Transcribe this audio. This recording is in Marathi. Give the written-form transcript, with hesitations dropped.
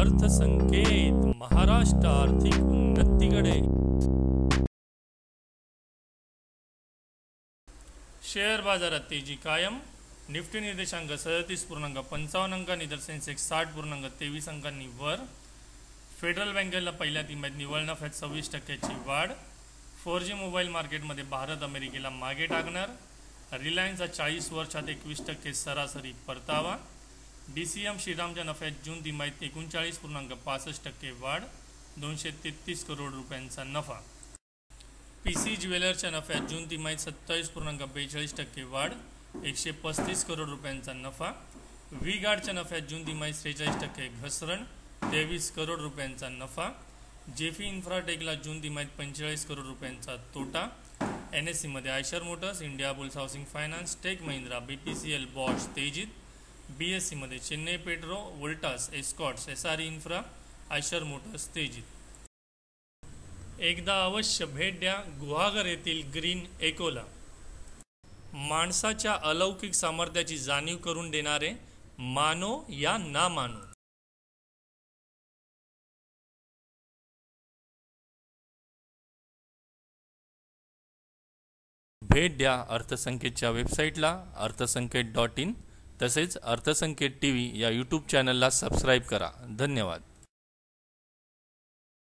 अर्थसंकेत महाराष्ट्र आर्थिक उन्नतीकडे। शेअर बाजारात तेजी कायम। निफ्टी निर्देशांक 37.55 अंकांनी तर सेन्सेक्स 60.23 अंकांनी वर। फेडरल बँकेला पहिल्या तिमाहीत निव्वळ नफ्यात 26% वाढ। 4G मोबाईल मार्केटमध्ये भारत अमेरिकेला मागे टाकणार। रिलायन्सचा 40 वर्षात 21% सरासरी परतावा। DCM श्रीरामच्या नफ्यात जून तिमाहीत 39.65% वाढ, 233 करोड रुपयांचा नफा। PC ज्वेलर्सच्या नफ्यात जून तिमाहीत 27.42% वाढ, 135 करोड रुपयांचा नफा। V-गार्डच्या नफ्यात जून तिमाहीत 43% घसरण, 23 करोड रुपयांचा नफा। जेफी इन्फ्राटेकला जून तिमाहीत 45 करोड रुपयांचा तोटा। NSE मध्ये Eicher motors, India bulls housing finance, tech Mahindra, BPCL, Bosch तेजीत। BSE मध्ये Chennai petro, Voltas, Escorts, SRE infra, Eicher motors तेजीत। एकदा अवश्य भेट द्या गुहागर येथील ग्रीन एकोला। माणसाच्या अलौकिक सामर्थ्याची जाणीव करून देणारे, मानो या ना मानो। भेट द्या अर्थसंकेतच्या वेबसाईटला अर्थसंकेत.in तसेच अर्थसंकेत TV या YouTube चॅनलला सबस्क्राईब करा। धन्यवाद।